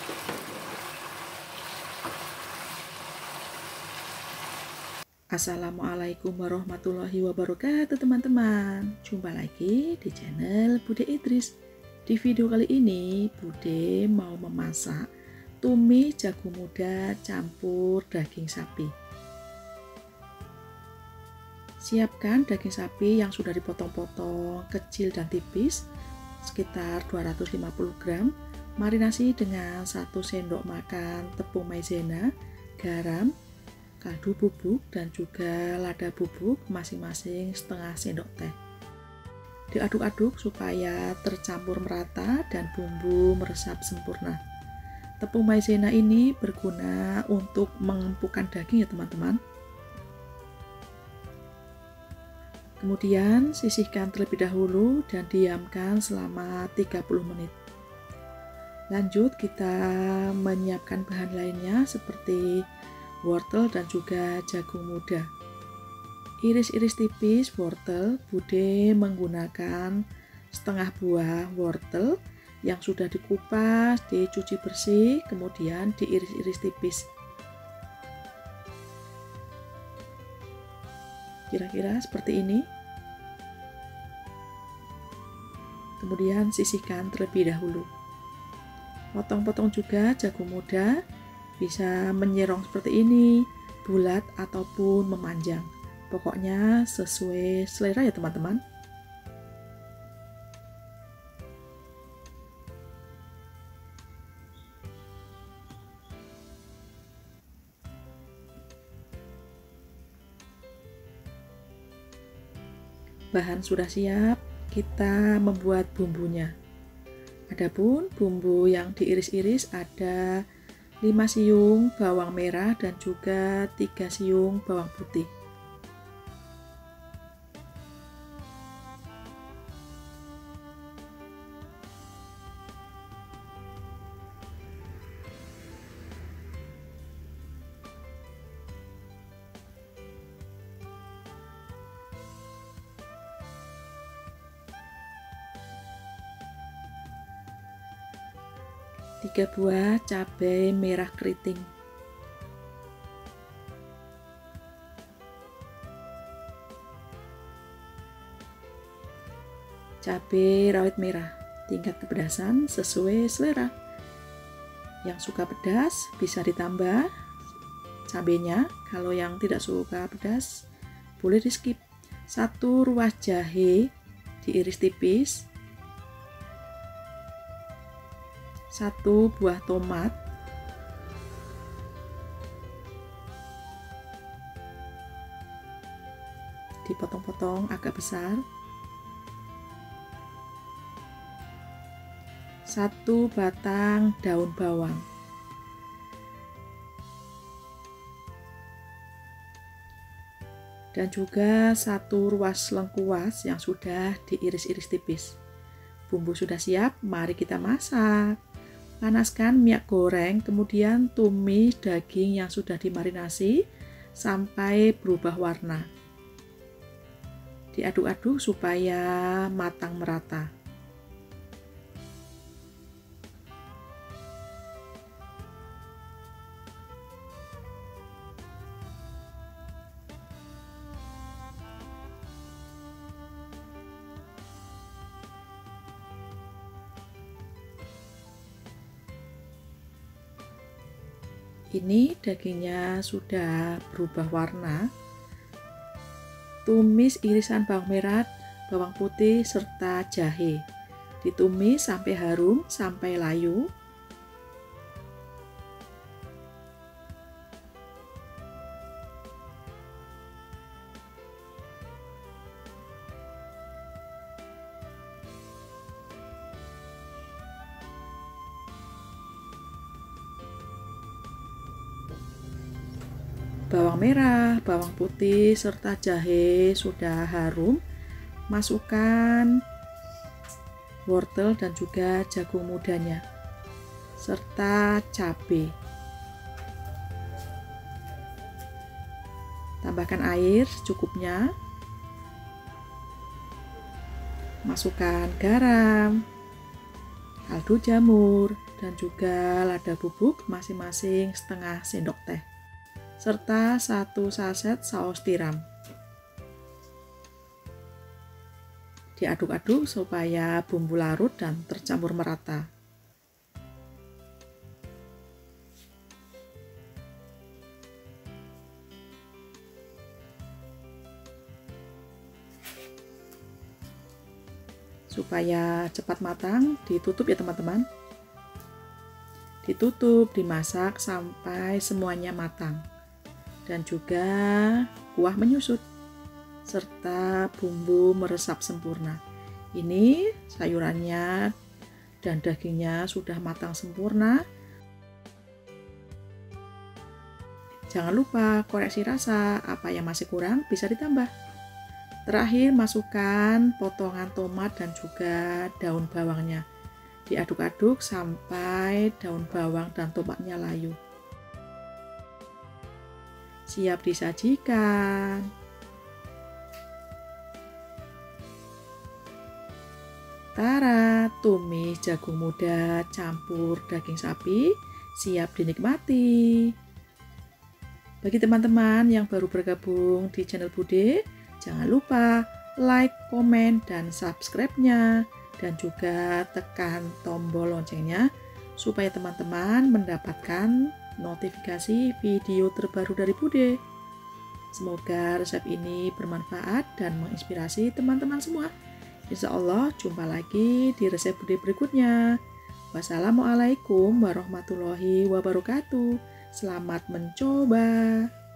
Assalamualaikum warahmatullahi wabarakatuh teman-teman. Jumpa lagi di channel Bude Idris. Di video kali ini Bude mau memasak tumis jagung muda campur daging sapi. Siapkan daging sapi yang sudah dipotong-potong kecil dan tipis sekitar 250 gram. Marinasi dengan 1 sendok makan tepung maizena, garam, kaldu bubuk dan juga lada bubuk masing-masing setengah sendok teh. Diaduk-aduk supaya tercampur merata dan bumbu meresap sempurna. Tepung maizena ini berguna untuk mengempukkan daging ya teman-teman. Kemudian sisihkan terlebih dahulu dan diamkan selama 30 menit. Lanjut kita menyiapkan bahan lainnya seperti wortel dan juga jagung muda. Iris-iris tipis wortel. Bude menggunakan setengah buah wortel yang sudah dikupas, dicuci bersih, kemudian diiris-iris tipis. Kira-kira seperti ini. Kemudian sisihkan terlebih dahulu. Potong-potong juga jagung muda. Bisa menyerong seperti ini, bulat ataupun memanjang. Pokoknya sesuai selera ya teman-teman. Bahan sudah siap, kita membuat bumbunya. Adapun bumbu yang diiris-iris ada 5 siung bawang merah dan juga 3 siung bawang putih. Tiga buah cabai merah keriting, cabai rawit merah, tingkat kepedasan sesuai selera. Yang suka pedas bisa ditambah cabenya, kalau yang tidak suka pedas boleh di skip. 1 ruas jahe diiris tipis, 1 buah tomat, dipotong-potong agak besar, 1 batang daun bawang, dan juga 1 ruas lengkuas yang sudah diiris-iris tipis. Bumbu sudah siap, mari kita masak. Panaskan minyak goreng, kemudian tumis daging yang sudah dimarinasi sampai berubah warna. Diaduk-aduk supaya matang merata. Ini dagingnya sudah berubah warna. Tumis irisan bawang merah, bawang putih, serta jahe. Ditumis sampai harum, sampai layu. Bawang merah, bawang putih, serta jahe sudah harum. Masukkan wortel dan juga jagung mudanya, serta cabai. Tambahkan air secukupnya. Masukkan garam, madu jamur, dan juga lada bubuk masing-masing setengah sendok teh, serta 1 saset saus tiram. Diaduk-aduk supaya bumbu larut dan tercampur merata. Supaya cepat matang, ditutup ya teman-teman. Ditutup, dimasak sampai semuanya matang. Dan juga kuah menyusut serta bumbu meresap sempurna. Ini sayurannya dan dagingnya sudah matang sempurna. Jangan lupa koreksi rasa, apa yang masih kurang bisa ditambah. Terakhir masukkan potongan tomat dan juga daun bawangnya. Diaduk-aduk sampai daun bawang dan tomatnya layu. Siap disajikan. Tara, tumis jagung muda campur daging sapi siap dinikmati. Bagi teman-teman yang baru bergabung di channel Bude, jangan lupa like, komen, dan subscribe-nya, dan juga tekan tombol loncengnya supaya teman-teman mendapatkan notifikasi video terbaru dari Bude. Semoga resep ini bermanfaat dan menginspirasi teman-teman semua. Insya Allah jumpa lagi di resep Bude berikutnya. Wassalamualaikum warahmatullahi wabarakatuh. Selamat mencoba.